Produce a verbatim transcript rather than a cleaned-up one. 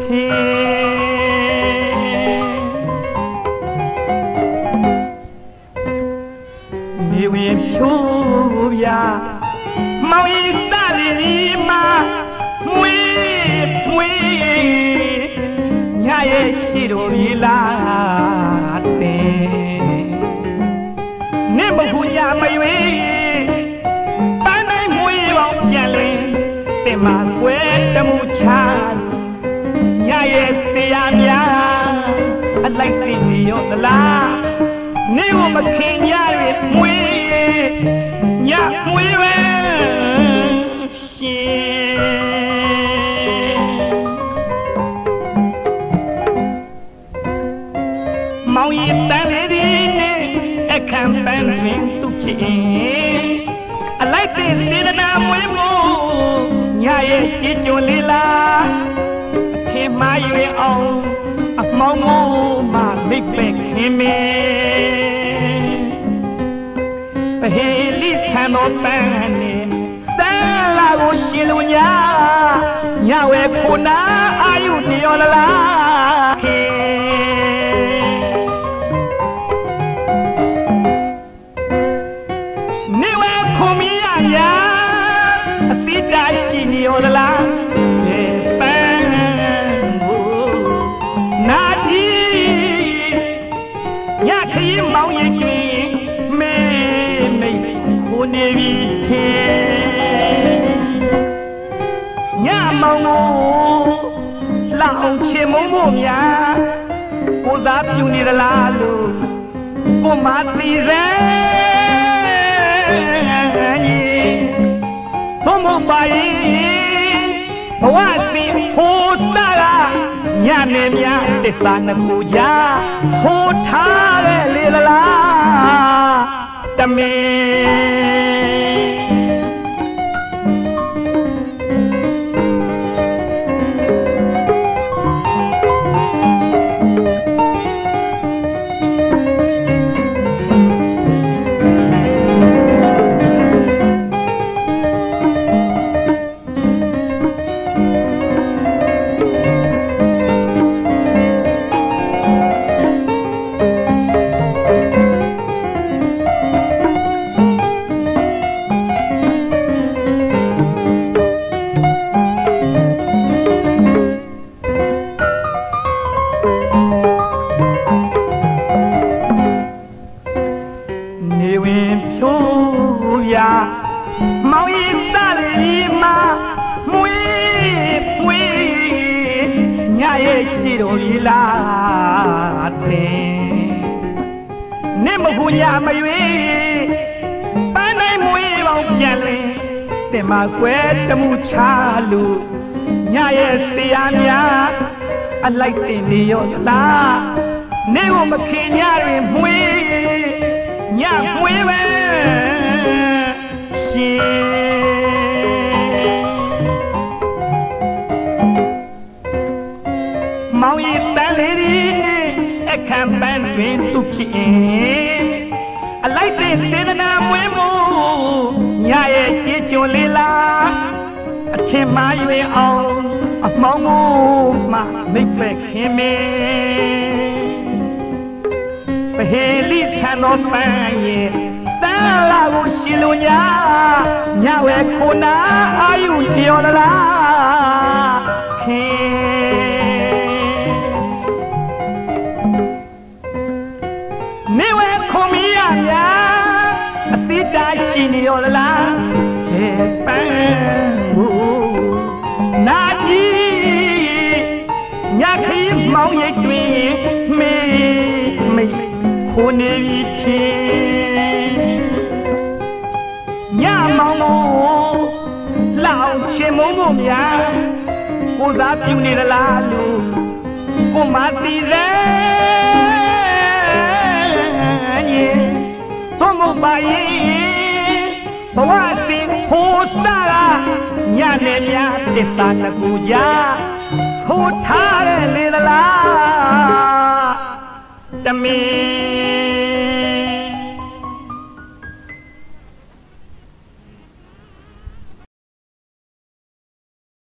နေဝင်ဖြိုးပြမောင်ရီသားလေးမှာမွေးမွေးညရဲ့ရှိတော်ရီလာတဲ့နေမခုညမရွေးပန်းနိုင်မွေးပေါင်းပြန်လင်းတင်မှာကွယ်တမှုချညရဲ့စေရများအလိုက်သိနေရောသလားနေဝမခင်ရရဲ့မွေးညမွေးပဲရှင်မောင်ရီတန်လေးဒီနဲ့အခမ်းပန်းတွင်သူဖြစ်အလိုက်သိစေတနာမွေးမို့ညရဲ့ကြည်ကျွလေးလားအထင်မှားရွေအောင်အမောင်းမို့မှမိတ်ပဲခင်မေပဟေလိဆံတော်ပန်းနဲ့ဆန်းလာကိုရှင်လူညာညဝဲခုနာအာယုနေရောလားခင်နေဝဲခုမီရညာအစိတာရှိနေရောလားပန်းကိုနာတီညခရီးမောင်ရိပ်တွင်မေမိတ်ခုနေပြီထဲညမောင်ကိုလှအောင်ချင်မုံမို့များကိုသာပြူနေသလားလို့ကိုမသိစမ်းကြီးဘုံမပါရင်ဘဝစီဟိုးစားကညနေများတစ္ဆာနှစ်ခုကြားဟိုးထားတဲ့လေလားတမင်မောင်ရီသားလေးမှာမွေးမွေးညရဲ့ရှိတော်ရီလာတဲ့နေမခုညမရွေးပန်းနိုင်မွေးပေါင်းပြန်လင်းတင်မှာကွယ်တမှုချလို့ညရဲ့စေရများအလိုက်တင်နေရောလားနေဝမခင်ညတွင်မွေးညမွေးပဲမောင်ရီတန်လေးဒီအခမ်းပန်းတွင်သူဖြစ်အလိုက်သိစေတနာမွေးမို့ညရဲ့ချစ်ချွန်လေးလားအထင်မှားရွေအောင်အမောင်းမို့မှမိတ်ပဲခင်မေပဟေလိဆံတော်ပန်းရဲ့ဆန်းလာကိုရှင်လူညာညဝဲခုနာအာယုလျော်လားခင်နေဝဲခုမီရညာအစိတာရှိနေရောလားဟဲ့ပန်းကိုနာကြီးညခရီးမောင်ရိပ်တွင်မေမိတ်ခုနေပြီထေညမောင်မို့လှအောင်ချင်မုံမို့များကိုသာပြူနေသလားလို့ကိုမသိစမ်းရင်ဘုံမပါရင်ဘဝစီဟိုးစားကညနေများတစ္ဆာနှစ်ခုကြားထိုးထားတဲ့လေသလားတမင်